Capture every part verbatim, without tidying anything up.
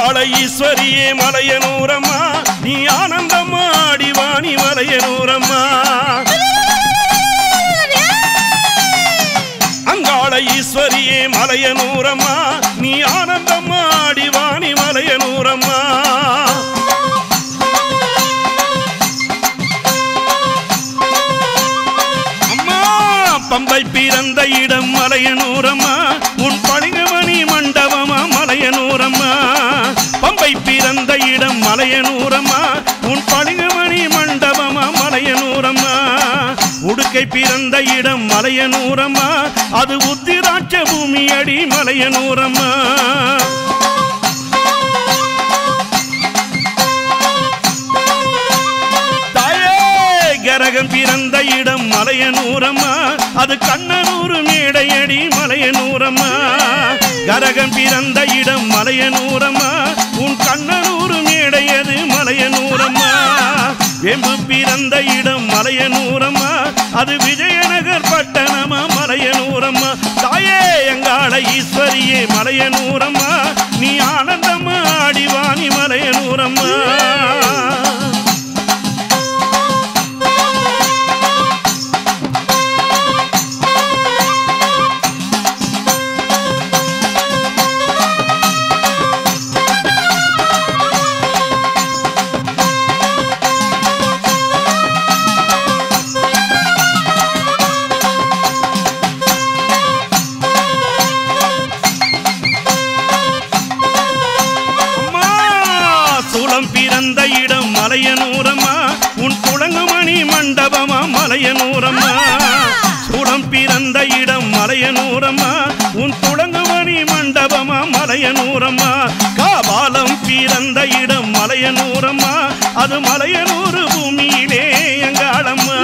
அங்காள ஈஸ்வரியே மலையனூரம்மா நீ ஆனந்தம்மா அடிவாணி மலையனூரம்மா அங்காள ஈஸ்வரியே மலையனூரம்மா நீ ஆனந்தம்மா அடிவாணி மலையனூரம்மா அம்மா பம்பை பிறந்த இடம் மலையனூரம்மா உன் பளிங்குமணி மண்டபமா மலையனூரம்மா பம்பை பிறந்த இடம் மலையனூரம்மா உன் பளிங்குமணி மண்டபமா மலையனூரம்மா உடுக்கை பிறந்த இடம் மலையனூரம்மா அது உத்திராட்ச பூமி அடி மலையனூரம்மா தாயே கரகம் பிறந்த இடம் மலையனூரம்மா அது கண்ணனூர் மேடையடி மலையனூரம்மா கரகம் பிறந்த இடம் மலையனூரம்மா உன் கண்ணனூர் மேடையது மலையனூரம்மா வெம்பு பிறந்த இடம் மலையனூரம்மா அது விஜயநகர் பட்டணமா மலையனூரம்மா தாயே அங்காள ஈஸ்வரியே மலையனூரம்மா நீ ஆனந்தம்மா அடிவாணி மலையனூரம்மா பிறந்த இடம் மலையனூரம்மா உன் துளங்குமணி மண்டபமா மலையனூரம்மா சூடம் பிறந்த இடம் மலையனூரம்மா உன் துளங்குமணி மண்டபமா மலையனூரம்மா காபாலம் பிறந்த இடம் மலையனூரம்மா அது மலையனூர் பூமியிலே எங்காளம்மா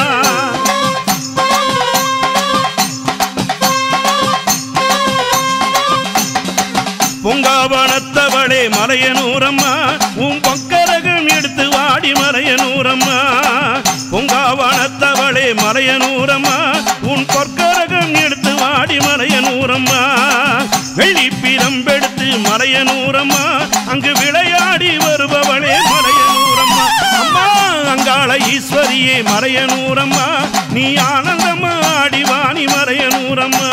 பொங்காவனத்தவளே மலையனூரம்மா உன் பொக்கரகம் எடுத்து வாடி மலையனூரம்மா பொங்காவனத்தவளே மலையனூரம்மா உன் பொற்கரகம் எடுத்து வாடி மலையனூரம்மா வெள்ளி பிரம்பெடுத்து மலையனூரம்மா அங்கு விளையாடி வருபவளே மலையனூரம்மா அம்மா அங்காள ஈஸ்வரியே மலையனூரம்மா நீ ஆனந்தம்மா அடிவாணி மலையனூரம்மா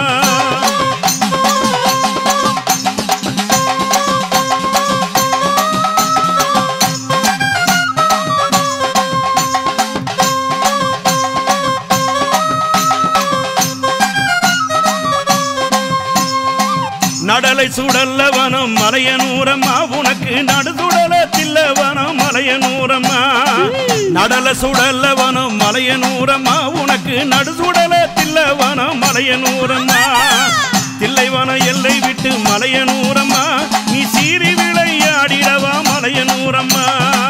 நடலை சுடல்ல வனம் மலையனூரம்மா உனக்கு நடுதுடல தில்லவனம் மலையனூரம்மா நடல சுடல்ல வனம் மலையனூரம்மா உனக்கு நடுசுடல தில்லவனம் மலையனூரம்மா தில்லைவனம் எல்லை விட்டு மலையனூரம்மா நீ சீறி விளையாடிடவா மலையனூரம்மா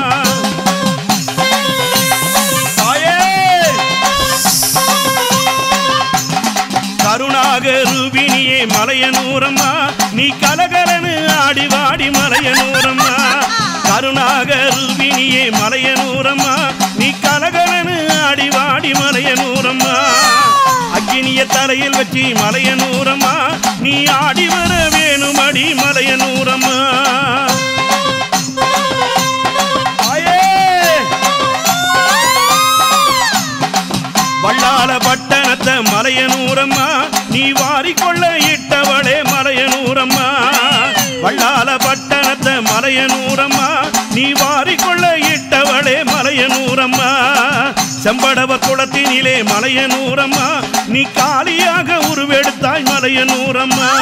கருணாக ரூபினியே மலையனூரம்மா நீ கலகலனு ஆடி வாடி மலையனூரம்மா கருணாக ரூபினியே மலையனூரம்மா நீ கலகலனு ஆடி வாடி மலையனூரம்மா அக்கினிய தலையில் வச்சு மலையனூரம்மா நீ ஆடி வர வேணும் அடி மலையனூரம்மா வள்ளால பட்டணத்தை மலையனூரம்மா நீ வாரிக்கொள்ள இட்டவளே மலையனூரம்மா வள்ளால பட்டணத்தை மலையனூரம்மா நீ வாரிக்கொள்ள இட்டவளே மலையனூரம்மா செம்படவர் குளத்தினிலே மலையனூரம்மா நீ காலியாக உருவெடுத்தாய் மலையனூரம்மா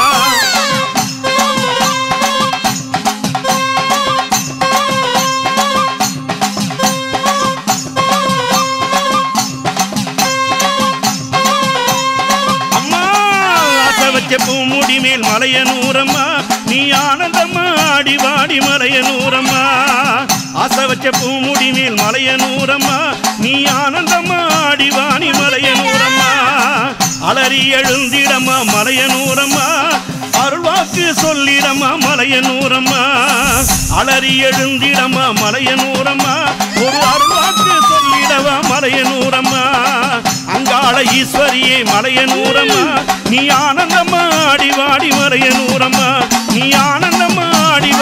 பூமுடி மேல் மலையனூரம்மா நீ ஆனந்தம்மா ஆடி வாடி மலையனூரம்மா ஆசை வச்ச பூமுடி மேல் மலையனூரம்மா நீ ஆனந்தம்மா ஆடி வாடி மலையனூரம்மா அலறி எழுந்திடம்மா மலையனூரம்மா அருள்வாக்கு சொல்லிடம்மா மலையனூரம்மா அலறி எழுந்திடம்மா மலையனூரம்மா ஒரு அருள்வாக்கு சொல்லிடவா மலையனூரம்மா அங்காள ஈஸ்வரியே மலையனூரம்மா நீ ஆனந்தம்மா ஆடி வாடி மலையனூரம்மா நீ ஆனந்தம்மா ஆடி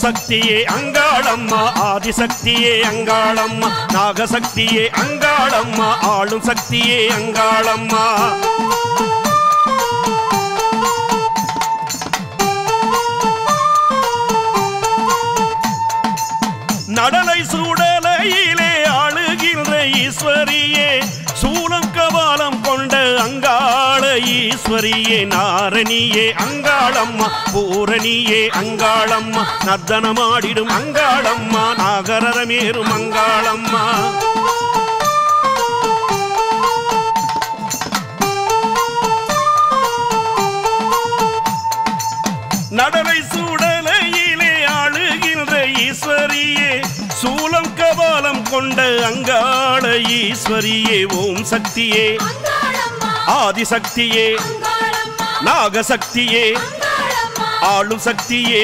சக்தியே அங்காளம்மா ஆதிசக்தியே அங்காளம்மா நாகசக்தியே அங்காளம்மா ஆளும் சக்தியே அங்காளம்மா நடலை சூடலையிலே ஆளுகின்ற ஈஸ்வரியே சூலம் கபாலம் கொண்ட அங்காள ஈஸ்வரியே நாரணியே அங்காளம்மா பூரணியே அங்காளம்மா நர்த்தனமாடிடும் அங்காளம்மா நாகரதமேறும் அங்காளம்மா நடலை சூடலையிலே ஆளுகின்ற ஈஸ்வரியே சூலம் கபாலம் கொண்ட அங்காள ஈஸ்வரியே ஓம் சக்தியே ஆதிசக்தியே நாகசக்தியே ஆளும் சக்தியே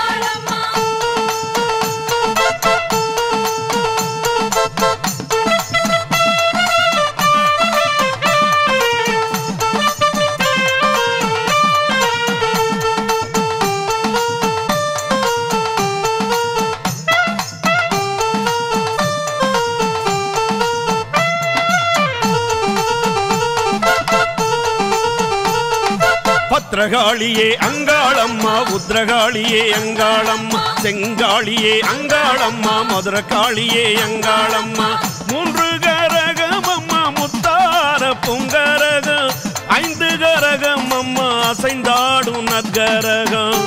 பத்ரகாளியே அங்காளம்மா உத்ரகாளியே அங்காளம்மா செங்காளியே அங்காளம்மா மதுரகாளியே அங்காளம்மா மூன்று கரகம் அம்மா முத்தார பொங்கரகம் ஐந்து கரகம் அம்மா அசைந்தாடும் நற்கரகம்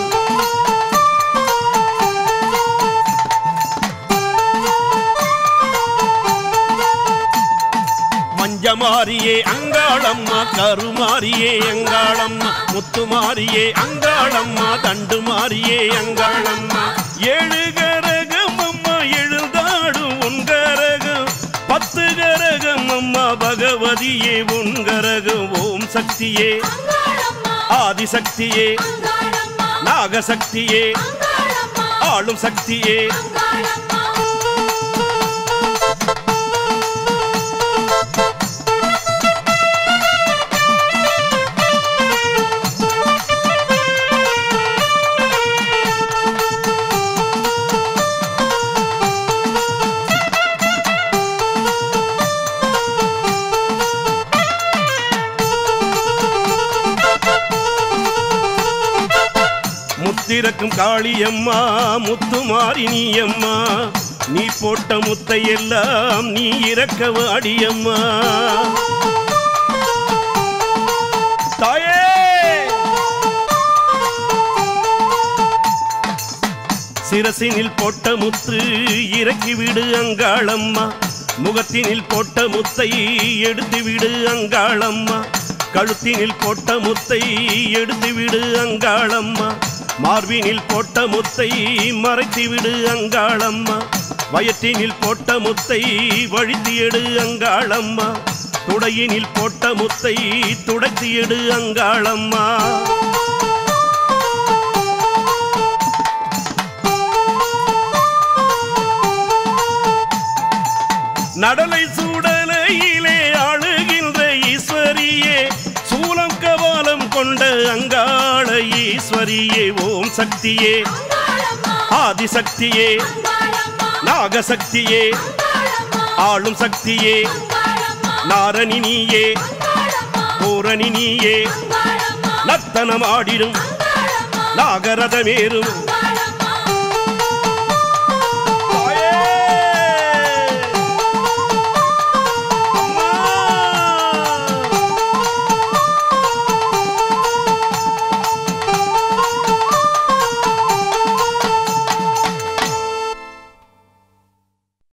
மஞ்சமாரியே அங்காளம்மா கருமாரியே அங்காளம்மா முத்துமாரியே அங்காளம்மா தண்டுமாரியே அங்காளம்மா ஏழு கரகம் அம்மா எழுதாடும் உன்கரகம் பத்து கரகம் அம்மா பகவதியே உன்கரகம் ஓம் சக்தியே ஆதிசக்தியே நாகசக்தியே ஆளும் சக்தியே முத்திரக்கும் காளியம்மா முத்துமாரி நீயம்மா நீ போட்ட முத்தை எல்லாம் நீ இறக்க வாடியம்மா தாயே சிரசினில் போட்ட முத்து இறக்கி விடு அங்காளம்மா முகத்தினில் போட்ட முத்தை எடுத்து விடு அங்காளம்மா கழுத்தினில் போட்ட முத்தை எடுத்து விடு அங்காளம்மா மார்பினில் போட்ட முத்தை மறைத்து விடு அங்காளம்மா வயற்றினில் போட்ட முத்தை வழித்து எடு அங்காளம்மா துடையினில் போட்ட முத்தை துடைத்து எடு அங்காளம்மா நடலை சூடலையிலே ஆளுகின்ற ஈஸ்வரியே சூலம் கபாலம் கொண்ட அங்காள ஈஸ்வரியே ஓம் சக்தியே ஆதிசக்தியே நாகசக்தியே ஆளும் சக்தியே நாரணி நீயே பூரணி நீயே நர்த்தனமாடிடும் நாகரதமேறும்